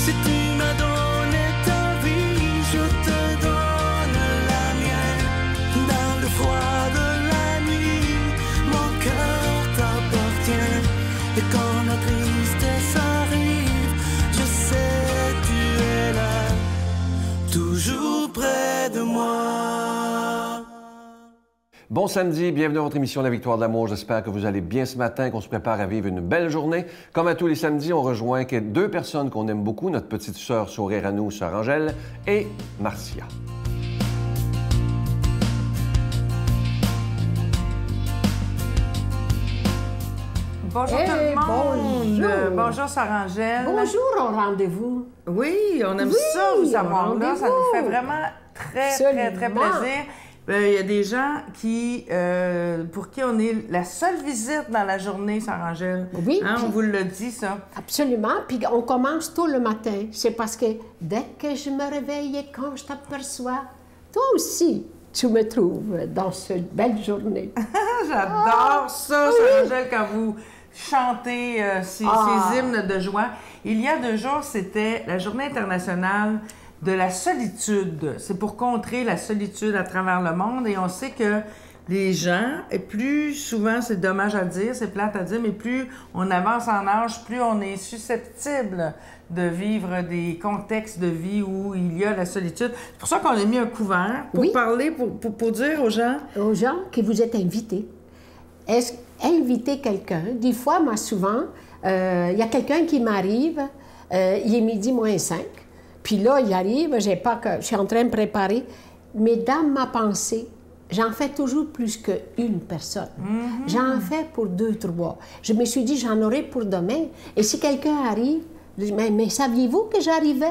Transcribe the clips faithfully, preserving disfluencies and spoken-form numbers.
Si tu m'as donné ta vie, je te donne la mienne. Dans le froid de la nuit, mon cœur t'appartient. Et quand la tristesse arrive, je sais tu es là, toujours près de moi. Bon samedi, bienvenue à votre émission La Victoire de l'amour. J'espère que vous allez bien ce matin, qu'on se prépare à vivre une belle journée. Comme à tous les samedis, on rejoint deux personnes qu'on aime beaucoup, notre petite sœur Sourire à nous, sœur Angèle, et Marcia. Bonjour Hey, tout le monde! bonjour. Bonjour, Sœur Angèle. Bonjour au rendez-vous. Oui, on aime Oui, ça, vous au avoir là. Ça nous rendez-vous. fait vraiment très, très, très Absolument. plaisir. Euh, Il y a des gens qui, euh, pour qui on est la seule visite dans la journée, Sœur Angèle. Oui, Hein, puis- on vous le dit, ça. Absolument. Puis on commence tôt le matin. C'est parce que dès que je me réveille et quand je t'aperçois, toi aussi, tu me trouves dans cette belle journée. J'adore ça, Sœur Angèle, quand vous chantez euh, ces, Ah. ces hymnes de joie. Il y a deux jours, c'était la Journée internationale de la solitude. C'est pour contrer la solitude à travers le monde. Et on sait que les gens, et plus souvent, c'est dommage à dire, c'est plate à dire, mais plus on avance en âge, plus on est susceptible de vivre des contextes de vie où il y a la solitude. C'est pour ça qu'on a mis un couvert pour Oui. parler, pour, pour, pour dire aux gens... Aux gens que vous êtes invités. Est-ce inviter quelqu'un? Des fois, moi, souvent, euh, il y a quelqu'un qui m'arrive, euh, il est midi moins cinq, puis là, il arrive, j'ai pas que, je suis en train de préparer, mais dans ma pensée, j'en fais toujours plus qu'une personne. J'en fais pour deux, trois. Je me suis dit, j'en aurai pour demain. Et si quelqu'un arrive, je dis, mais, mais saviez-vous que j'arrivais?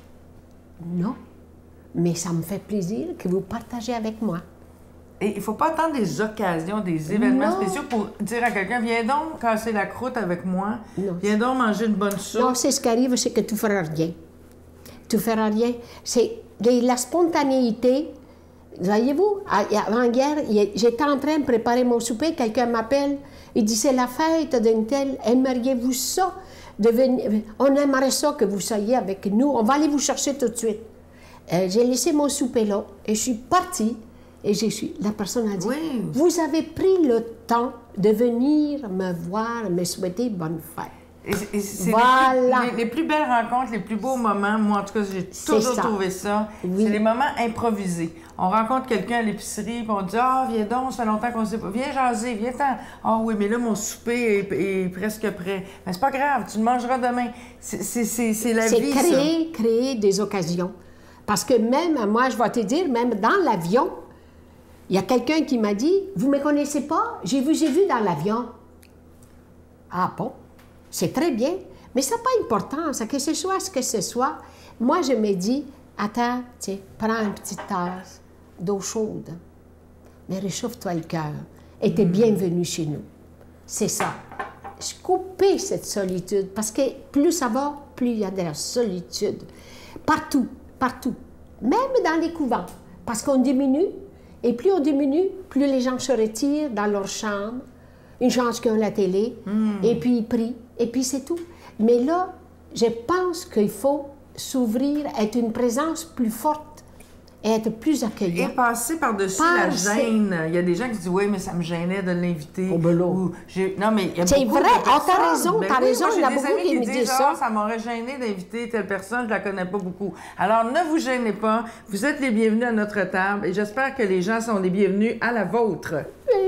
Non. Mais ça me fait plaisir que vous partagez avec moi. Et il ne faut pas attendre des occasions, des événements Non. spéciaux pour dire à quelqu'un, viens donc casser la croûte avec moi, Non. viens donc manger une bonne soupe. Non, c'est ce qui arrive, c'est que tu ne feras rien. Tu ne feras rien. C'est les- la spontanéité. Voyez-vous, à- avant-hier, il- j'étais en train de préparer mon souper, quelqu'un m'appelle, il dit, c'est la fête d'une telle, aimeriez-vous ça? De venir- On aimerait ça que vous soyez avec nous, on va aller vous chercher tout de suite. Euh, j'ai laissé mon souper là, et je suis partie, et je suis... La personne a dit, Oui. vous avez pris le temps de venir me voir, me souhaiter bonne fête. Et c'est- et c'est Voilà. les, plus, les- les plus belles rencontres, les plus beaux moments, moi en tout cas, j'ai C'est toujours ça. trouvé ça. Oui. C'est les moments improvisés. On rencontre quelqu'un à l'épicerie, puis on dit, ah, viens donc, ça fait longtemps qu'on ne sait pas. Viens jaser, viens-t'en. Ah oui, mais là, mon souper est, est presque prêt. Mais c'est pas grave, tu le mangeras demain. C'est c'est- c'est- c'est la C'est vie, ça. créer, créer des occasions. Parce que même, moi, je vais te dire, même dans l'avion, il y a quelqu'un qui m'a dit, vous me connaissez pas? J'ai vu, j'ai vu dans l'avion. Ah bon? C'est très bien, mais ça n'a pas d'importance, que ce soit ce que ce soit. Moi, je me dis, attends, tiens, prends une petite tasse d'eau chaude, mais réchauffe-toi le cœur et t'es bienvenue chez nous. C'est ça. Je couper cette solitude, parce que plus ça va, plus il y a de la solitude. Partout, partout. Même dans les couvents. Parce qu'on diminue, et plus on diminue, plus les gens se retirent dans leur chambre, une chance qu'ils ont la télé, et puis ils prient, et puis c'est tout. Mais là, je pense qu'il faut s'ouvrir, être une présence plus forte, et être plus Et accueillant. passer par-dessus la Passer. gêne. Il y a des gens qui disent, oui, mais ça me gênait de l'inviter. Oh, ben là. Ou j'ai- Non, mais il y a C'est beaucoup vrai. de Ah, t'as personnes. raison, Ben t'as oui, raison. moi, Il y en a j'ai des beaucoup amis qui me disent, disent ah, ça. ça m'aurait gêné d'inviter telle personne, je la connais pas beaucoup. Alors, ne vous gênez pas. Vous êtes les bienvenus à notre table et j'espère que les gens sont les bienvenus à la vôtre.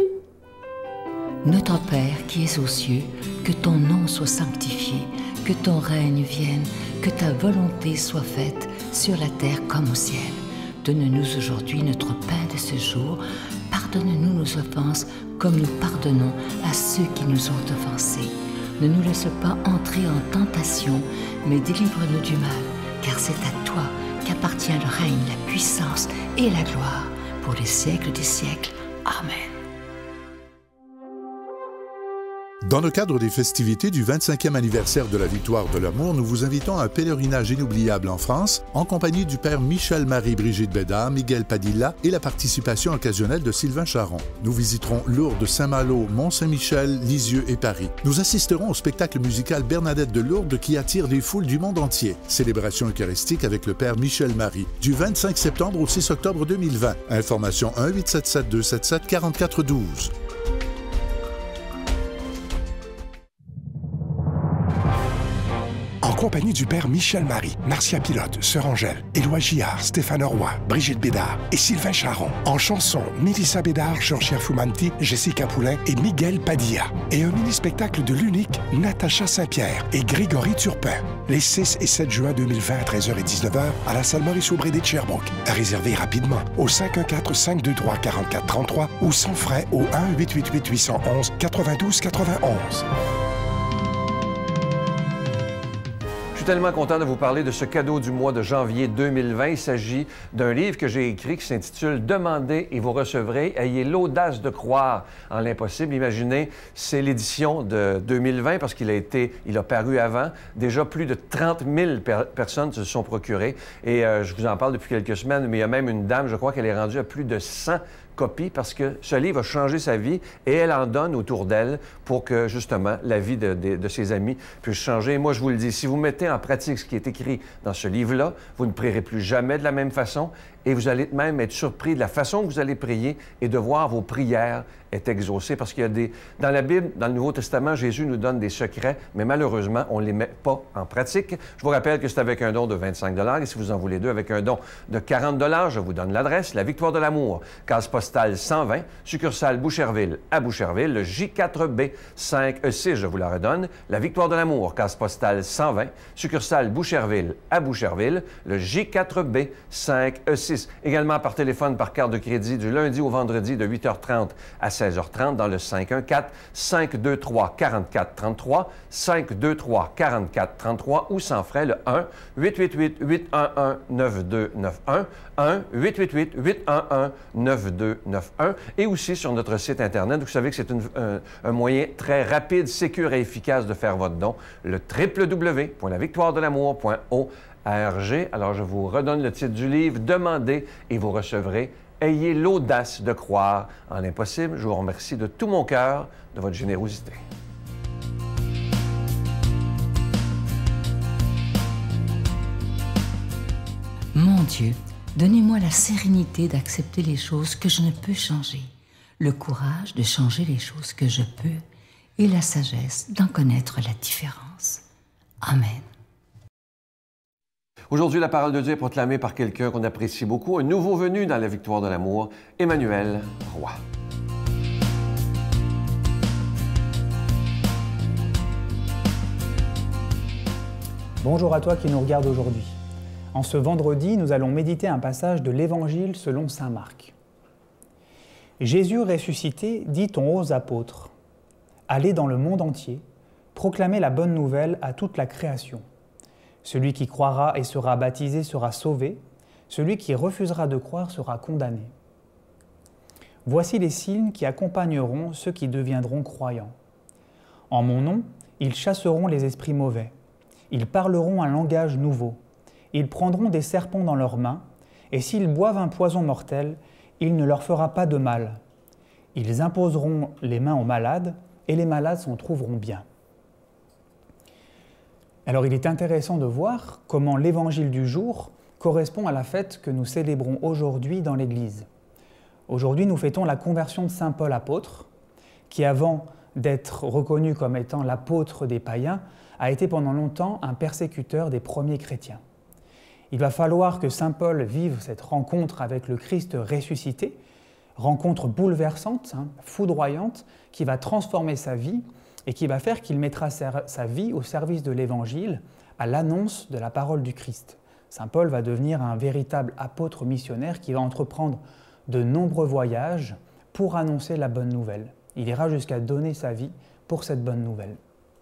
Notre Père qui es aux cieux, que ton nom soit sanctifié, que ton règne vienne, que ta volonté soit faite sur la terre comme au ciel. Donne-nous aujourd'hui notre pain de ce jour. Pardonne-nous nos offenses comme nous pardonnons à ceux qui nous ont offensés. Ne nous laisse pas entrer en tentation, mais délivre-nous du mal, car c'est à toi qu'appartient le règne, la puissance et la gloire pour les siècles des siècles. Amen. Dans le cadre des festivités du vingt-cinquième anniversaire de la Victoire de l'amour, nous vous invitons à un pèlerinage inoubliable en France, en compagnie du père Michel-Marie Brigitte Bédard, Miguel Padilla et la participation occasionnelle de Sylvain Charon. Nous visiterons Lourdes, Saint-Malo, Mont-Saint-Michel, Lisieux et Paris. Nous assisterons au spectacle musical Bernadette de Lourdes qui attire les foules du monde entier. Célébration eucharistique avec le père Michel-Marie, du vingt-cinq septembre au six octobre deux mille vingt. Information un huit sept sept deux sept sept quatre quatre un deux. En compagnie du père Michel-Marie, Marcia Pilote, Sœur Angèle, Éloi Gillard, Stéphane Roy, Brigitte Bédard et Sylvain Charon. En chanson, Mélissa Bédard, Georgia Fumanti, Jessica Poulain et Miguel Padilla. Et un mini-spectacle de l'unique Natacha Saint-Pierre et Grégory Turpin. Les six et sept juin deux mille vingt à treize heures et dix-neuf heures à la salle Maurice-Aubry de Sherbrooke. À réserver rapidement au cinq un quatre, cinq deux trois, quatre quatre trois trois ou sans frais au un huit huit huit, huit un un, quatre-vingt-douze quatre-vingt-onze. Je suis tellement content de vous parler de ce cadeau du mois de janvier deux mille vingt. Il s'agit d'un livre que j'ai écrit qui s'intitule « Demandez et vous recevrez. Ayez l'audace de croire en l'impossible ». Imaginez, c'est l'édition de deux mille vingt parce qu'il a été, il a paru avant. Déjà, plus de trente mille per personnes se sont procurées. Et euh, je vous en parle depuis quelques semaines, mais il y a même une dame, je crois qu'elle est rendue à plus de cent copies parce que ce livre a changé sa vie et elle en donne autour d'elle pour que, justement, la vie de, de, de ses amis puisse changer. Et moi, je vous le dis, si vous mettez en pratique ce qui est écrit dans ce livre-là, vous ne prierez plus jamais de la même façon et vous allez même être surpris de la façon que vous allez prier et de voir vos prières être exaucées. Parce qu'il y a des... Dans la Bible, dans le Nouveau Testament, Jésus nous donne des secrets, mais malheureusement, on ne les met pas en pratique. Je vous rappelle que c'est avec un don de vingt-cinq dollars et si vous en voulez deux, avec un don de quarante dollars, je vous donne l'adresse, la Victoire de l'amour, case postale cent vingt, succursale Boucherville à Boucherville, le J quatre B cinq E six, je vous la redonne, la Victoire de l'amour, case postale cent vingt, succursale Boucherville à Boucherville, le J quatre B cinq E six. Également par téléphone, par carte de crédit, du lundi au vendredi de huit heures trente à seize heures trente dans le cinq un quatre, cinq deux trois, quatre quatre trois trois, cinq deux trois, quatre quatre trois trois ou sans frais le un huit huit huit, huit un un, neuf deux neuf un, un huit huit huit, huit un un, neuf deux neuf un et aussi sur notre site Internet. Vous savez que c'est un, un moyen très rapide, sécure et efficace de faire votre don, le w w w point la victoire de l'amour point org. Alors, je vous redonne le titre du livre, « Demandez et vous recevrez. Ayez l'audace de croire en l'impossible. » Je vous remercie de tout mon cœur de votre générosité. Mon Dieu, donnez-moi la sérénité d'accepter les choses que je ne peux changer, le courage de changer les choses que je peux et la sagesse d'en connaître la différence. Amen. Aujourd'hui, la parole de Dieu est proclamée par quelqu'un qu'on apprécie beaucoup, un nouveau venu dans la Victoire de l'amour, Emmanuel Roy. Bonjour à toi qui nous regarde aujourd'hui. En ce vendredi, nous allons méditer un passage de l'Évangile selon saint Marc. Jésus ressuscité dit aux apôtres « Allez dans le monde entier, proclamez la bonne nouvelle à toute la création. Celui qui croira et sera baptisé sera sauvé, celui qui refusera de croire sera condamné. Voici les signes qui accompagneront ceux qui deviendront croyants. En mon nom, ils chasseront les esprits mauvais, ils parleront un langage nouveau, ils prendront des serpents dans leurs mains, et s'ils boivent un poison mortel, il ne leur fera pas de mal. Ils imposeront les mains aux malades, et les malades s'en trouveront bien. » Alors il est intéressant de voir comment l'évangile du jour correspond à la fête que nous célébrons aujourd'hui dans l'Église. Aujourd'hui, nous fêtons la conversion de saint Paul apôtre, qui avant d'être reconnu comme étant l'apôtre des païens, a été pendant longtemps un persécuteur des premiers chrétiens. Il va falloir que saint Paul vive cette rencontre avec le Christ ressuscité, rencontre bouleversante, hein, foudroyante, qui va transformer sa vie et qui va faire qu'il mettra sa vie au service de l'Évangile, à l'annonce de la parole du Christ. Saint Paul va devenir un véritable apôtre missionnaire qui va entreprendre de nombreux voyages pour annoncer la bonne nouvelle. Il ira jusqu'à donner sa vie pour cette bonne nouvelle.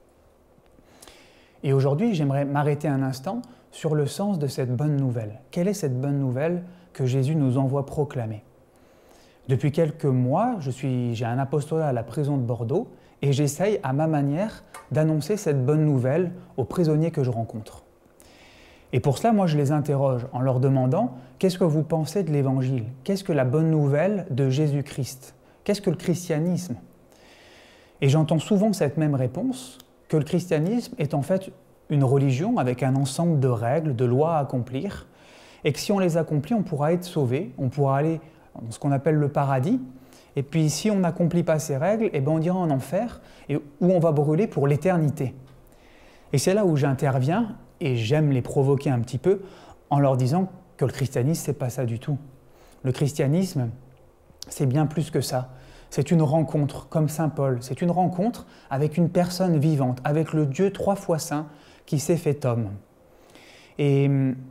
Et aujourd'hui, j'aimerais m'arrêter un instant sur le sens de cette bonne nouvelle. Quelle est cette bonne nouvelle que Jésus nous envoie proclamer ? Depuis quelques mois, je suis, j'ai un apostolat à la prison de Bordeaux et j'essaye à ma manière d'annoncer cette bonne nouvelle aux prisonniers que je rencontre. Et pour cela, moi, je les interroge en leur demandant « Qu'est-ce que vous pensez de l'Évangile? Qu'est-ce que la bonne nouvelle de Jésus-Christ? Qu'est-ce que le christianisme ?» Et j'entends souvent cette même réponse, que le christianisme est en fait une religion avec un ensemble de règles, de lois à accomplir, et que si on les accomplit, on pourra être sauvé, on pourra aller dans ce qu'on appelle le paradis, et puis si on n'accomplit pas ces règles, eh ben on ira en enfer, et où on va brûler pour l'éternité. Et c'est là où j'interviens, et j'aime les provoquer un petit peu, en leur disant que le christianisme, c'est pas ça du tout. Le christianisme, c'est bien plus que ça. C'est une rencontre, comme saint Paul, c'est une rencontre avec une personne vivante, avec le Dieu trois fois saint qui s'est fait homme. Et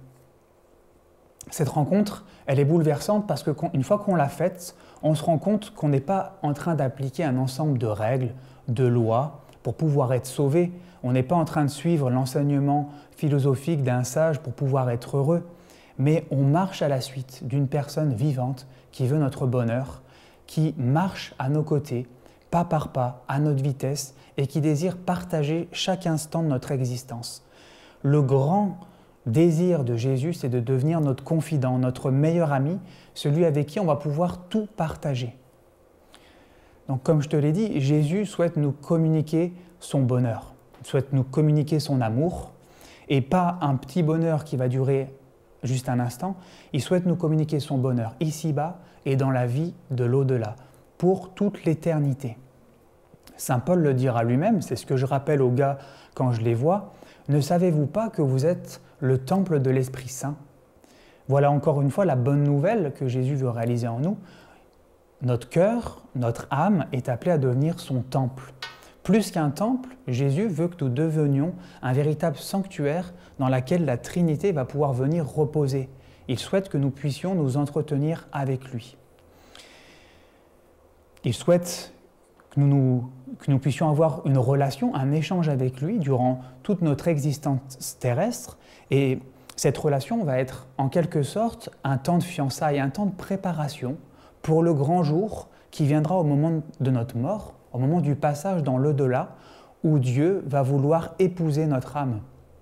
cette rencontre, elle est bouleversante parce qu'une fois qu'on l'a faite, on se rend compte qu'on n'est pas en train d'appliquer un ensemble de règles, de lois, pour pouvoir être sauvé. On n'est pas en train de suivre l'enseignement philosophique d'un sage pour pouvoir être heureux, mais on marche à la suite d'une personne vivante qui veut notre bonheur, qui marche à nos côtés, pas par pas, à notre vitesse, et qui désire partager chaque instant de notre existence. Le grand désir de Jésus, c'est de devenir notre confident, notre meilleur ami, celui avec qui on va pouvoir tout partager. Donc, comme je te l'ai dit, Jésus souhaite nous communiquer son bonheur, il souhaite nous communiquer son amour, et pas un petit bonheur qui va durer juste un instant, il souhaite nous communiquer son bonheur ici-bas et dans la vie de l'au-delà, pour toute l'éternité. Saint Paul le dira lui-même, c'est ce que je rappelle aux gars quand je les vois, « Ne savez-vous pas que vous êtes le temple de l'Esprit Saint ?» Voilà encore une fois la bonne nouvelle que Jésus veut réaliser en nous. Notre cœur, notre âme est appelée à devenir son temple. Plus qu'un temple, Jésus veut que nous devenions un véritable sanctuaire dans lequel la Trinité va pouvoir venir reposer. Il souhaite que nous puissions nous entretenir avec lui. Il souhaite que nous, nous, que nous puissions avoir une relation, un échange avec lui durant toute notre existence terrestre. Et cette relation va être en quelque sorte un temps de fiançailles, un temps de préparation pour le grand jour qui viendra au moment de notre mort, au moment du passage dans l'au-delà, où Dieu va vouloir épouser notre âme.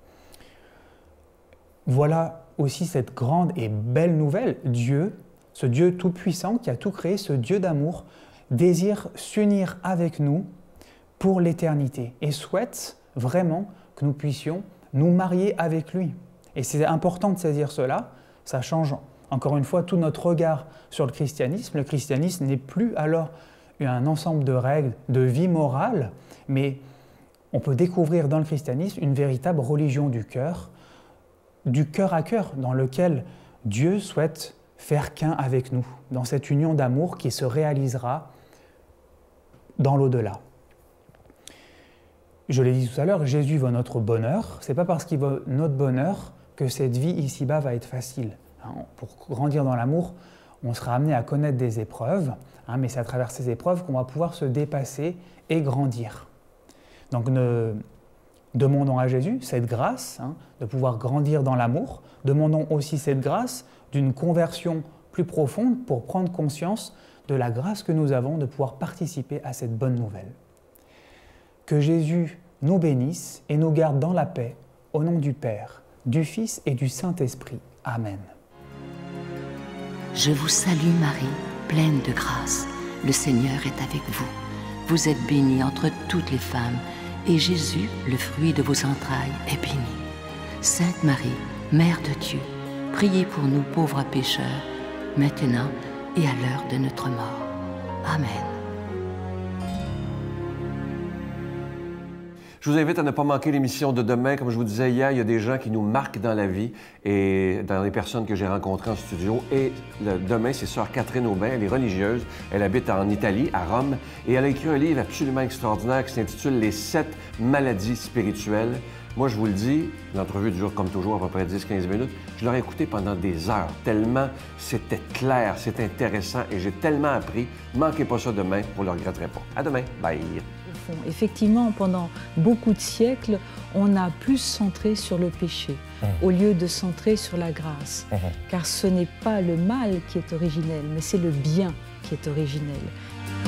Voilà aussi cette grande et belle nouvelle. Dieu, ce Dieu tout-puissant qui a tout créé, ce Dieu d'amour, désire s'unir avec nous pour l'éternité et souhaite vraiment que nous puissions nous marier avec lui. Et c'est important de saisir cela, ça change encore une fois tout notre regard sur le christianisme. Le christianisme n'est plus alors un ensemble de règles de vie morale, mais on peut découvrir dans le christianisme une véritable religion du cœur, du cœur à cœur, dans lequel Dieu souhaite faire qu'un avec nous, dans cette union d'amour qui se réalisera dans l'au-delà. Je l'ai dit tout à l'heure, Jésus veut notre bonheur. Ce n'est pas parce qu'il veut notre bonheur que cette vie ici-bas va être facile. Pour grandir dans l'amour, on sera amené à connaître des épreuves, hein, mais c'est à travers ces épreuves qu'on va pouvoir se dépasser et grandir. Donc, ne, demandons à Jésus cette grâce hein, de pouvoir grandir dans l'amour. Demandons aussi cette grâce d'une conversion plus profonde pour prendre conscience de la grâce que nous avons de pouvoir participer à cette bonne nouvelle. Que Jésus nous bénisse et nous garde dans la paix, au nom du Père, du Fils et du Saint-Esprit. Amen. Je vous salue Marie, pleine de grâce. Le Seigneur est avec vous. Vous êtes bénie entre toutes les femmes, et Jésus, le fruit de vos entrailles, est béni. Sainte Marie, Mère de Dieu, priez pour nous pauvres pécheurs, maintenant et à l'heure de notre mort. Amen. Je vous invite à ne pas manquer l'émission de demain. Comme je vous disais hier, il y a des gens qui nous marquent dans la vie et dans les personnes que j'ai rencontrées en studio. Et le, demain, c'est sœur Catherine Aubin. Elle est religieuse. Elle habite en Italie, à Rome. Et elle a écrit un livre absolument extraordinaire qui s'intitule « Les sept maladies spirituelles ». Moi, je vous le dis, l'entrevue dure comme toujours à peu près dix à quinze minutes. Je l'aurais écouté pendant des heures, tellement c'était clair, c'est intéressant et j'ai tellement appris. Manquez pas ça demain, vous ne le regretterez pas. À demain. Bye. Effectivement, pendant beaucoup de siècles, on a plus centré sur le péché, mmh. au lieu de centrer sur la grâce. Mmh. Car ce n'est pas le mal qui est originel, mais c'est le bien qui est originel.